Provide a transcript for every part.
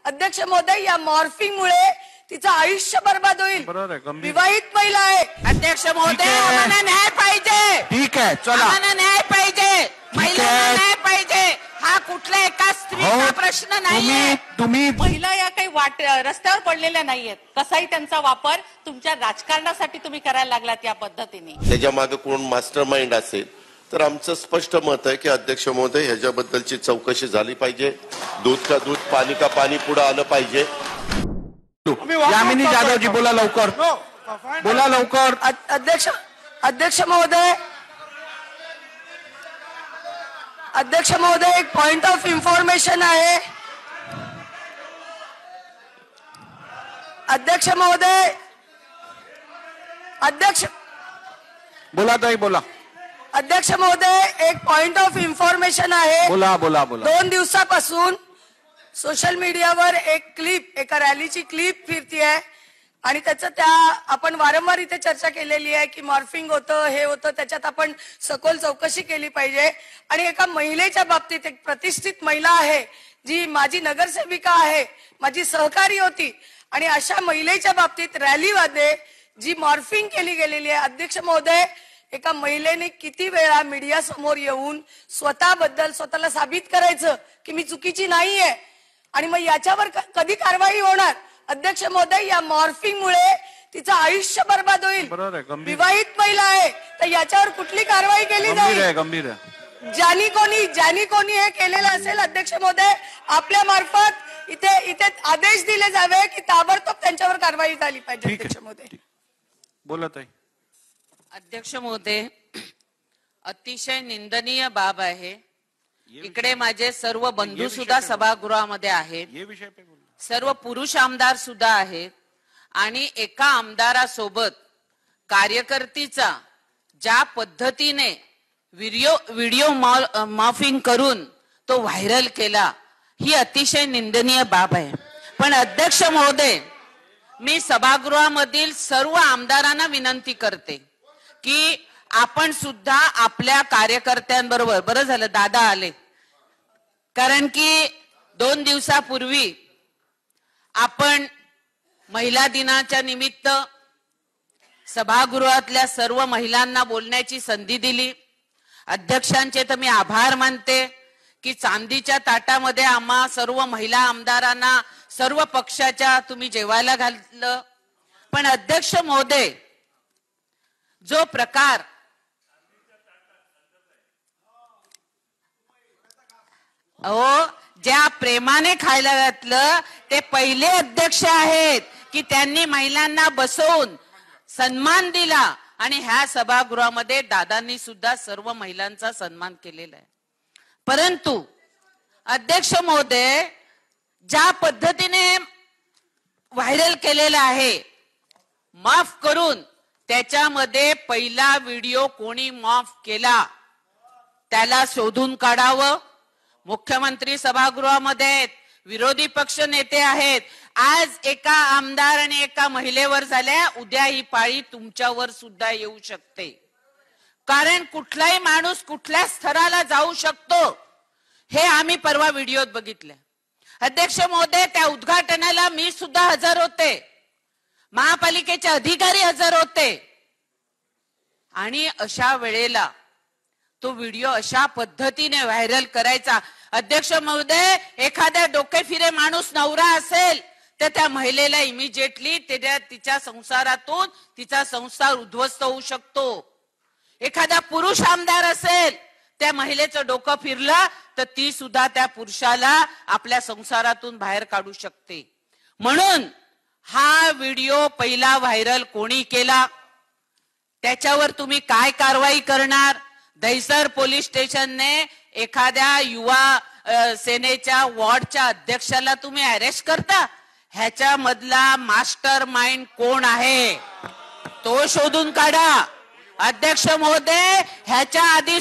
अध्यक्ष महोदय, या मॉर्फिंगमुळे तिचं आयुष्य बर्बाद होईल. विवाहित महिला आहे. अध्यक्ष महोदय, आम्हाला न्याय पाहिजे. ठीक आहे, चला, आम्हाला न्याय पाहिजे, महिलांना न्याय पाहिजे. हा कुठल्या एका स्त्रीचा प्रश्न नाहीये. तुम्ही महिला या काही रस्त्यावर पडलेल्या नाहीयेत. कसाही त्यांचा वापर तुमच्या राजकारणासाठी तुम्ही करायला लागलात या पद्धतीने. त्याच्या मागे कोण मास्टर माइंड असेल तर आमचं स्पष्ट मत आहे की अध्यक्ष महोदय ह्याच्याबद्दलची चौकशी झाली पाहिजे. दूध का दूध, पाणी का पाणी पुढे आलं पाहिजे. यामिनी जाधवजी बोला लवकर, बोला लवकर. अध्यक्ष महोदय, अध्यक्ष महोदय, एक पॉइंट ऑफ इन्फॉर्मेशन आहे. अध्यक्ष महोदय, बोला ताई, बोला. अध्यक्ष महोदय, एक पॉइंट ऑफ इन्फॉर्मेशन आहे. बोला बोला बोला. 2 दिवसापासून सोशल मीडियावर एका रॅलीची क्लिप फिरतीये आणि त्याचं आपण वारंवार इथे चर्चा केलेली आहे की मॉर्फिंग होतं, हे होतं, त्याच्यात आपण सखोल चौकशी केली पाहिजे. आणि एका महिलेच्या बाबतीत, एक प्रतिष्ठित महिला आहे जी माझी नगरसेविका आहे, माझी सहकारी होती, आणि अशा महिलेच्या बाबतीत रॅलीमध्ये जी मॉर्फिंग केली गेलेली आहे. अध्यक्ष महोदय, एका महिलेने किती वेळा मीडिया समोर येऊन स्वतःला साबित करायचं की मी चुकीची नाहीये, आणि मग याच्यावर कधी कारवाई होणार? अध्यक्ष महोदय, या मॉर्फिंगमुळे तिचं आयुष्य बर्बाद होईल. विवाहित महिला आहे, तर याच्यावर कुठली कारवाई केली जाईल? गंभीर. ज्यांनी कोणी हे केलेलं असेल, अध्यक्ष महोदय, आपल्या मार्फत इथे आदेश दिले जावे की ताबडतोब त्यांच्यावर कारवाई झाली पाहिजे. अध्यक्ष महोदय, बोला ताई. अध्यक्ष महोदय, अतिशय निंदनीय बाब आहे. इकडे माझे सर्व बंधू सुद्धा सभागृहामध्ये आहेत, सर्व पुरुष आमदार सुद्धा आहेत, आणि एका आमदारासोबत कार्यकर्तीचा ज्या पद्धतीने व्हिडिओ मॉर्फिंग करून तो व्हायरल केला, ही अतिशय निंदनीय बाब आहे. पण अध्यक्ष महोदय, मी सभागृहामधील सर्व आमदारांना विनंती करते की आपण सुद्धा आपल्या कार्यकर्त्यांबरोबर, बरं झालं दादा आले, कारण की 2 दिवसापूर्वी आपण महिला दिनाच्या निमित्त सभागृहातल्या सर्व महिलांना बोलण्याची संधी दिली. अध्यक्षांचे तर मी आभार मानते की चांदीच्या ताटामध्ये आम्हा सर्व महिला आमदारांना सर्व पक्षाच्या तुम्ही जेवायला घातलं. पण अध्यक्ष महोदय, जो प्रकार ज्या प्रेमाने खायला घातलं, ते पहिले अध्यक्ष आहेत की त्यांनी महिलांना बसवून सन्मान दिला, आणि ह्या सभागृहामध्ये दादांनी सुद्धा सर्व महिलांचा सन्मान केलेला आहे. परंतु अध्यक्ष महोदय, ज्या पद्धतीने व्हायरल केलेला आहे, माफ करून त्याच्यामध्ये पहिला व्हिडिओ कोणी माफ केला त्याला शोधून काढावं. मुख्यमंत्री सभागृहामध्ये, विरोधी पक्ष नेते आहेत. आज एका आमदार आणि एका महिलेवर झाल्या, उद्या ही पाळी तुमच्यावर सुद्धा येऊ शकते. कारण कुठलाही माणूस कुठल्या स्तराला जाऊ शकतो हे आम्ही परवा व्हिडिओत बघितलं. अध्यक्ष महोदय, त्या उद्घाटनाला मी सुद्धा हजर होते, महापालिकेचे अधिकारी हजर होते, आणि अशा वेळेला तो व्हिडिओ अशा पद्धतीने व्हायरल करायचा. अध्यक्ष महोदय, एखाद्या डोकेफिरे माणूस नवरा असेल तर त्या महिलेला इमिजिएटली तिच्या संसारातून तिचा संसार उद्ध्वस्त होऊ शकतो. एखादा पुरुष आमदार असेल, त्या महिलेचं डोकं फिरलं तर ती सुद्धा त्या पुरुषाला आपल्या संसारातून बाहेर काढू शकते. म्हणून हा व्हिडिओ पहिला व्हायरल कोणी केला, त्याच्यावर तुम्ही काय कारवाई करणार? दहिसर पोलीस स्टेशनने एखाद्या युवा सेनेच्या वॉर्डच्या अध्यक्षाला तुम्ही अरेस्ट करता? ह्याच्या मधला मास्टर माइंड कोण आहे तो शोधून काढा. अध्यक्ष महोदय, ह्याच्या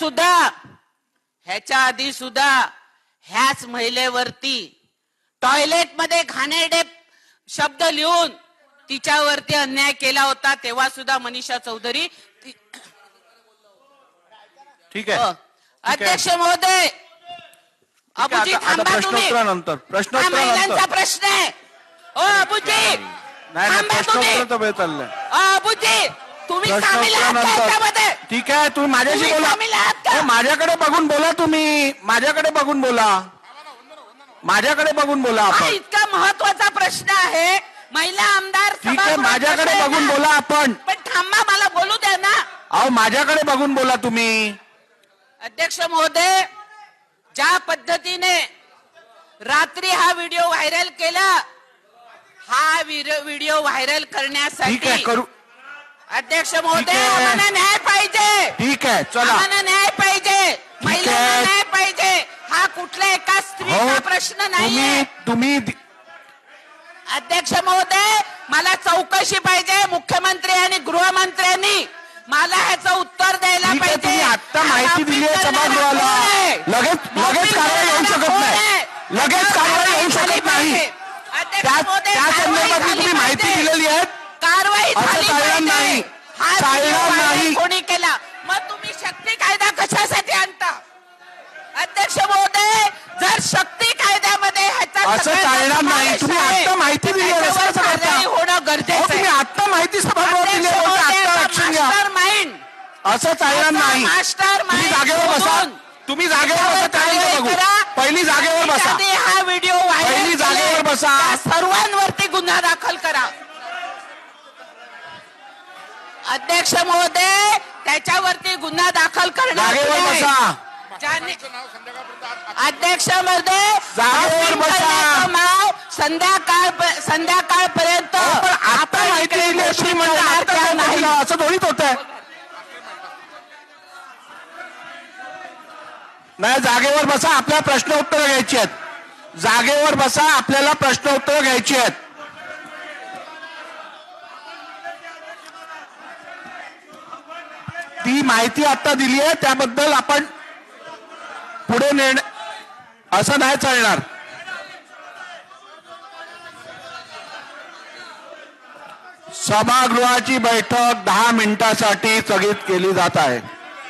आधी सुद्धा ह्याच महिलेवरती टॉयलेटमध्ये घाणेरडे शब्द लिहून तिच्यावरती अन्याय केला होता. तेव्हा सुद्धा मनीषा चौधरी. ठीक आहे अध्यक्ष महोदय, अबूजी थांबा तुम्ही. प्रश्नोत्तरानंतर महिलांचा प्रश्न आहे. ओ अबूजी नाही थांबा प्रश्न तुम्ही. उत्तराचा वेळ चाललाय. अबूजी तुम्ही प्रश्न सामील आहात का उत्तरानंतर. याच्यामध्ये? ठीक आहे तुम्ही माझ्याशी तुम्ही बोला. सामील आहात का? हो, माझ्याकडे बघून बोला तुम्ही. माझ्याकडे बघून बोला. माझ्याकडे बघून बोला हा आपण. इतका महत्वाचा प्रश्न आहे. महिला आमदार ठीक आहे सभागृहात माझ्याकडे बसल्या बघून ना. बोला आपण. पण थांबा मला बोलू द्या ना. अहो माझ्याकडे बघून बोला तुम्ही. अध्यक्ष महोदय, ज्या पद्धतीने रात्री हा व्हिडिओ व्हायरल केला, हा व्हिडिओ व्हायरल ठीक आहे करण्यासाठी करू. अध्यक्ष महोदय ठीक आहे. आम्हाला न्याय पाहिजे. ठीक आहे चला. आम्हाला न्याय पाहिजे. महिलांना आहे. न्याय पाहिजे. हा कुठल्या एका स्त्रीचा हो प्रश्न नाहीये. तुम्ही अध्यक्ष महोदय, मला चौकशी पाहिजे. मुख्यमंत्री आणि गृहमंत्र्यांनी मला ह्याचं उत्तर द्यायला ठीक आहे पाहिजे. तुम्ही आता माहिती दिली आहे सभागृहाला. लगेच कारवाई होऊ शकत नाही. लगेच कारवाई होऊ शकत नाही. त्या संदर्भात तुम्ही माहिती दिलेली आहे. कारवाई असं झाली चालणार पाहिजे. नाही. हा चालणार व्हिडिओ व्हायरल नाही. कोणी केला? मग तुम्ही शक्ती कायदा कशासाठी आणता? अध्यक्ष महोदय, जर शक्ती कायद्यामध्ये ह्याचा असं सगळ्यांचा चालणार नाही. समावेश तुम्ही आहे, आता माहिती तर दिली आहे. त्याच्यावर असं करता. कारवाई होणं अहो, गरजेचं तुम्ही आहे. आता माहिती सभागृहात दिली आहे. आता ऍक्शन घ्या. मास्टर माइंड असं चालणार नाही. मास्टर तुम्ही जागेवर बसा. तुम्ही जागेवर बसा. त्यानंतर बघू. पहिली जागेवर बसा. हा व्हिडिओ व्हायरल पहिली जागेवर केलाय, बसा. त्या सर्वांवरती गुन्हा दाखल करा. अध्यक्ष महोदय, त्याच्यावरती गुन्हा दाखल करणार जागेवर नाही. बसा. अध्यक्ष महोदय, जागेवर बसा. करण्याचं नाव संध्याकाळपर्यंत पण आता माहिती दिली आहे तुम्ही म्हणजे आता नाही. नाही. असं थोडीच होत आहे. नाही जागेवर बसा. आपल्याला प्रश्न उत्तर घ्यायची आहेत. जागेवर बसा. आपल्याला प्रश्न उत्तर घ्यायची आहेत. ती माहिती आता दिली आहे त्याबद्दल आपण पुढे निर्णय. असं नाही चालणार. सभागृहाची बैठक 10 मिनिटासाठी स्थगित केली जात आहे.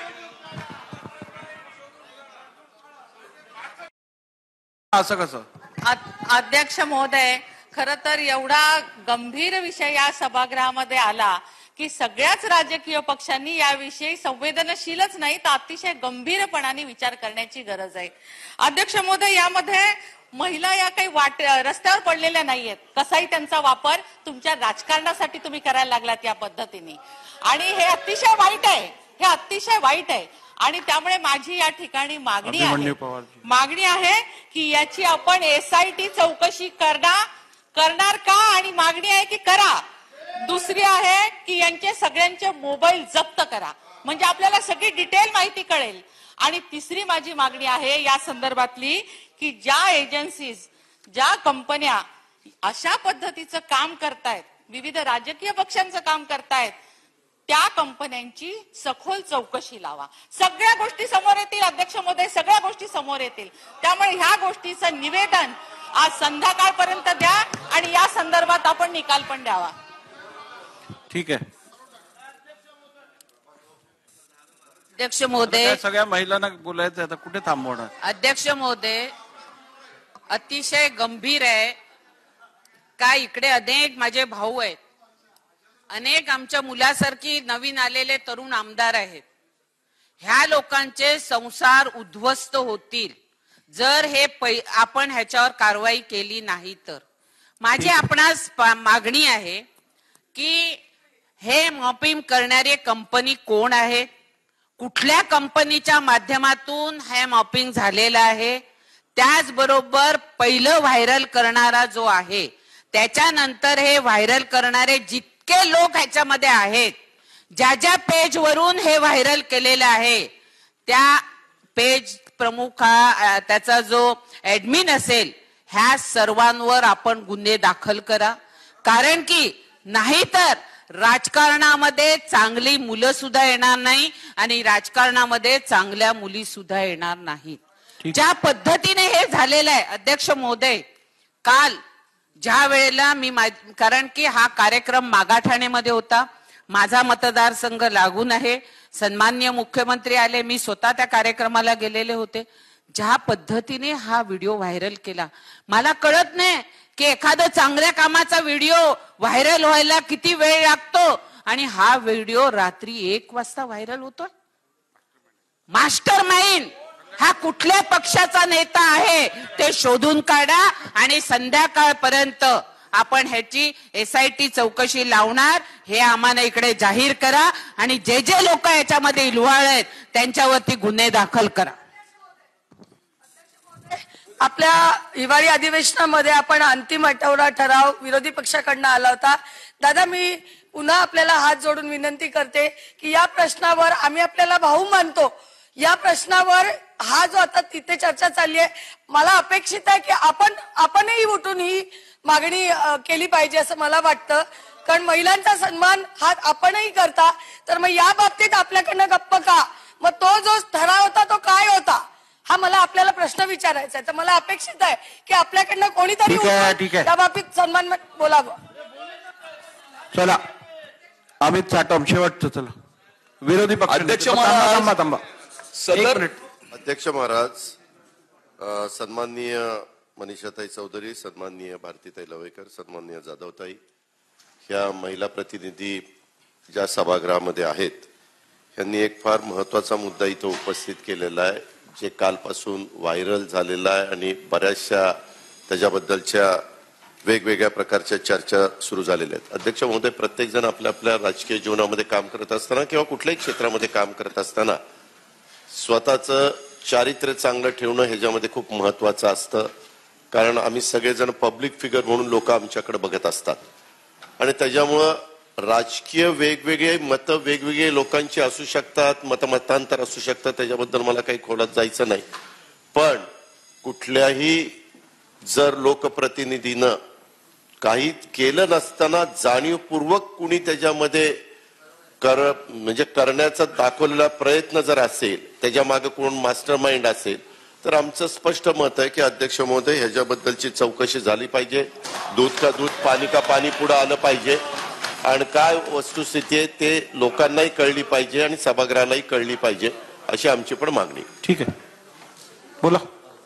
असं कसं? अध्यक्ष महोदय, खर तर एवढा गंभीर विषय या सभागृहामध्ये आला की सगळ्याच राजकीय पक्षांनी याविषयी संवेदनशीलच नाही तर अतिशय गंभीरपणाने विचार करण्याची गरज आहे. अध्यक्ष महोदय, यामध्ये महिला या काही रस्त्यावर पडलेल्या नाहीयेत. कसाही त्यांचा वापर तुमच्या राजकारणासाठी तुम्ही करायला लागलात या पद्धतीने, आणि हे अतिशय वाईट आहे. हे अतिशय वाईट आहे. आणि त्यामुळे माझी या ठिकाणी मागणी आहे की याची आपण SIT चौकशी करणार का, आणि मागणी आहे की करा. दुसरी आहे की यांचे सगळ्यांचे मोबाईल जप्त करा, म्हणजे आपल्याला सगळी डिटेल माहिती कळेल. आणि तिसरी माझी मागणी आहे या संदर्भातली की ज्या एजन्सीज, ज्या कंपन्या अशा पद्धतीचं काम करतायत, विविध राजकीय पक्षांचं काम करतायत, त्या कंपन्यांची सखोल चौकशी लावा. सगळ्या गोष्टी समोर येतील अध्यक्ष महोदय, सगळ्या गोष्टी समोर येतील. त्यामुळे ह्या गोष्टीचं निवेदन आज संध्याकाळपर्यंत द्या आणि या संदर्भात आपण निकाल पण द्यावा. ठीक आहे. अध्यक्ष महोदय, सगळ्या महिलांना बोलायचं आता कुठे थांबवणार? अध्यक्ष महोदय, अतिशय गंभीर आहे का इकडे अनेक माझे भाऊ आहेत, अनेक आमच्या मुलासारखी नवीन आलेले तरुण आमदार आहेत. ह्या लोकांचे संसार उद्ध्वस्त होतील जर हे आपण ह्याच्यावर कारवाई केली नाही तर. माझी आपणास मागणी आहे की हे मॉपिंग करणारे कंपनी कोण आहे, कुठल्या कंपनीच्या माध्यमातून हे मॉपिंग झालेलं आहे, त्याचबरोबर पहिलं व्हायरल करणारा जो आहे, त्याच्यानंतर हे व्हायरल करणारे जितके लोक ह्याच्यामध्ये आहेत, ज्या ज्या पेज वरून हे व्हायरल केलेलं आहे, त्या पेज प्रमुख त्याचा जो ऍडमिन असेल, ह्या सर्वांवर आपण गुन्हे दाखल करा. कारण की नाहीतर राजकारणामध्ये चांगली मुलं सुद्धा येणार नाही आणि राजकारणामध्ये चांगल्या मुली सुद्धा येणार नाहीत. ज्या पद्धतीने हे झालेलं आहे अध्यक्ष महोदय, काल ज्या वेळेला कारण की हा कार्यक्रम मागाठाण्यामध्ये होता, माझा मतदारसंघ लागून आहे, सन्माननीय मुख्यमंत्री आले, मी स्वतः त्या कार्यक्रमाला गेलेले होते. ज्या पद्धतीने हा व्हिडिओ व्हायरल केला, मला कळत नाही की एखादं चांगल्या कामाचा व्हिडिओ व्हायरल व्हायला किती वेळ लागतो आणि हा व्हिडिओ रात्री 1 वाजता व्हायरल होतोय. मास्टर माइंड हा कुठल्या पक्षाचा नेता आहे ते शोधून काढा आणि संध्याकाळपर्यंत आपण ह्याची SIT चौकशी लावणार हे आम्हाला इकडे जाहीर करा आणि जे जे लोक याच्यामध्ये इन्व्हॉल्व आहेत त्यांच्यावरती गुन्हे दाखल करा. आपल्या हिवाळी अधिवेशनामध्ये आपण अंतिम आठवडा ठराव विरोधी पक्षाकडनं आला होता. दादा, मी पुन्हा आपल्याला हात जोडून विनंती करते की या प्रश्नावर आम्ही आपल्याला भाऊ मानतो. या प्रश्नावर हा जो आता तिथे चर्चा चालली आहे, मला अपेक्षित आहे की आपणही उठून ही मागणी केली पाहिजे असं मला वाटतं. कारण महिलांचा सन्मान हा आपणही करता, तर मग या बाबतीत आपल्याकडनं गप्प का? मग तो जो ठराव होता तो काय होता हा मला आपल्याला प्रश्न विचारायचा आहे. तर मला अपेक्षित आहे की आपल्याकडनं कोणीतरी ठीक आहे. त्या बाबतीत सन्मान बोलावं. चला अमित साटम शेवटचं. चला विरोधी पक्ष अध्यक्ष थांबा. अध्यक्ष महाराज, सन्माननीय मनीषाताई चौधरी, सन्माननीय भारतीताई लवेकर, सन्माननीय जाधवताई, ह्या महिला प्रतिनिधी ज्या सभागृहामध्ये आहेत यांनी एक फार महत्वाचा मुद्दा इथं उपस्थित केलेला आहे, जे कालपासून व्हायरल झालेला आहे आणि बऱ्याचशा त्याच्याबद्दलच्या वेगवेगळ्या प्रकारच्या चर्चा सुरू झालेल्या आहेत. अध्यक्ष महोदय, प्रत्येक जण आपल्या आपल्या राजकीय जीवनामध्ये काम करत असताना किंवा कुठल्याही क्षेत्रामध्ये काम करत असताना स्वतःचं चारित्र्य चांगलं ठेवणं ह्याच्यामध्ये खूप महत्वाचं असतं. कारण आम्ही सगळेजण पब्लिक फिगर म्हणून लोक आमच्याकडे बघत असतात आणि त्याच्यामुळं राजकीय वेगवेगळे मतं वेगवेगळे लोकांची असू शकतात, मतमतांतर असू शकतात, त्याच्याबद्दल मला काही खोलात जायचं नाही. पण कुठल्याही जर लोकप्रतिनिधीनं काही केलं नसताना जाणीवपूर्वक कुणी त्याच्यामध्ये म्हणजे करण्याचा दाखवलेला प्रयत्न जर असेल, त्याच्या मागे कोण मास्टर माइंड असेल, तर आमचं स्पष्ट मत आहे की अध्यक्ष महोदय ह्याच्याबद्दलची चौकशी झाली पाहिजे. दूध का दूध, पाणी का पाणी पुढे आलं पाहिजे आणि काय वस्तुस्थिती आहे ते लोकांनाही कळली पाहिजे आणि सभागृहालाही कळली पाहिजे, अशी आमची पण मागणी. ठीक आहे, बोला.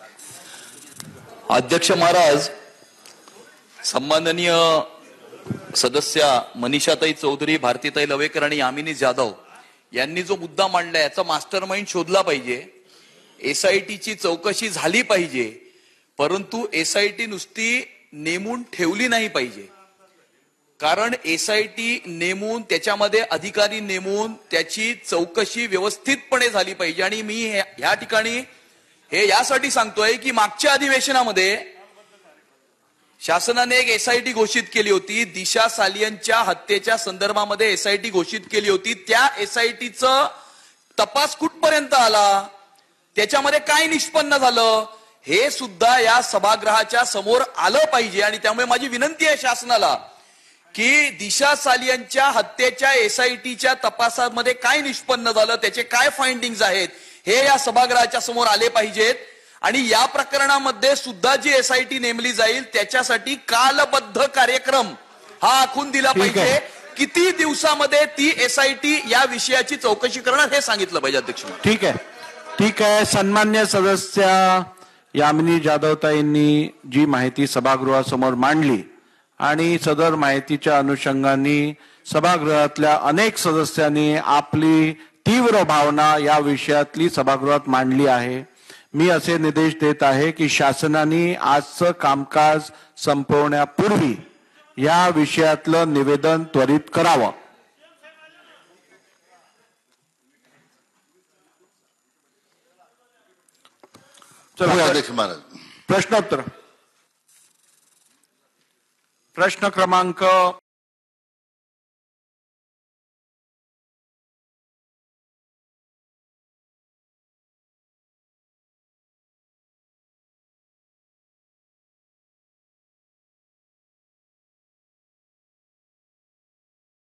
अध्यक्ष महाराज, सन्माननीय सदस्या मनीषाताई चौधरी, भारतीताई लवेकर आणि यामिनी जाधव यांनी जो मुद्दा मांडलाय याचा मास्टर माइंड शोधला पाहिजे. SITची चौकशी झाली पाहिजे, परंतु SIT नुसती नेमून ठेवली नाही पाहिजे. कारण SIT नेमून त्याच्यामध्ये अधिकारी नेमून त्याची चौकशी व्यवस्थितपणे झाली पाहिजे. आणि मी ह्या ठिकाणी हे यासाठी सांगतोय की मागच्या अधिवेशनामध्ये शासनाने एक SIT घोषित केली होती. दिशा सालियनच्या हत्येच्या संदर्भामध्ये SIT घोषित केली होती. त्या SITचं तपास कुठपर्यंत आला, त्याच्यामध्ये काय निष्पन्न झालं, हे सुद्धा या सभागृहाच्या समोर आलं पाहिजे. आणि त्यामुळे माझी विनंती आहे शासनाला की दिशा सालियनच्या हत्येच्या SITच्या तपासामध्ये काय निष्पन्न झालं, त्याचे काय फाइंडिंग्ज आहेत, हे या सभागृहाच्या समोर आले पाहिजेत. आणि या प्रकरणामध्ये सुद्धा जी SIT नेमली जाईल त्याच्यासाठी कालबद्ध कार्यक्रम हा आखून दिला पाहिजे. किती दिवसामध्ये ती SIT या विषयाची चौकशी करणार हे सांगितलं पाहिजे. अध्यक्ष, ठीक आहे, ठीक आहे. सन्मान्य सदस्या यामिनी जाधवताईंनी जी माहिती सभागृहासमोर मांडली आणि सदर माहितीच्या अनुषंगाने सभागृहातल्या अनेक सदस्यांनी आपली तीव्र भावना या विषयातली सभागृहात मांडली आहे. मी असे निर्देश देत आहे की शासनाने आजचं कामकाज संपवण्यापूर्वी या विषयातलं निवेदन त्वरित करावं. अध्यक्ष महाराज, प्रश्नोत्तर. प्रश्न क्रमांक